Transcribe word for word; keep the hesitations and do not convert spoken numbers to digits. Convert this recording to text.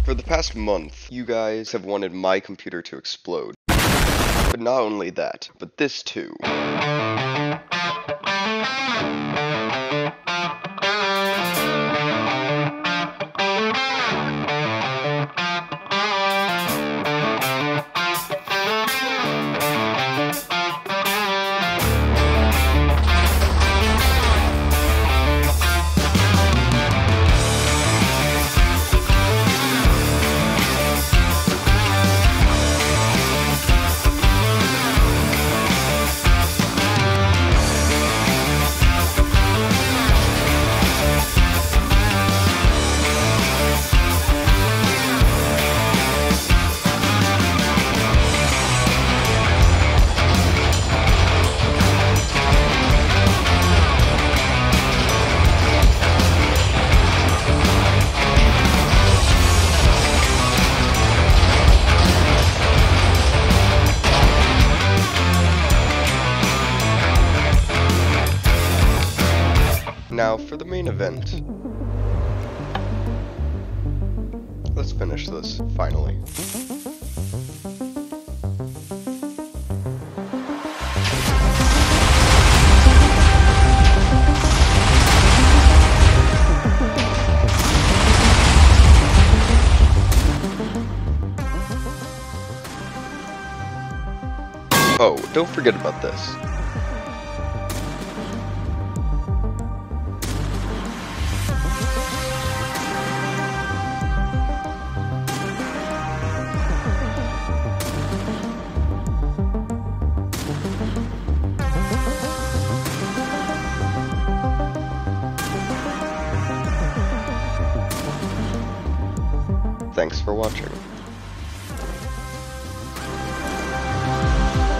For the past month, you guys have wanted my computer to explode. But not only that, but this too. Now, for the main event. Let's finish this, finally. Oh, don't forget about this. Thanks for watching.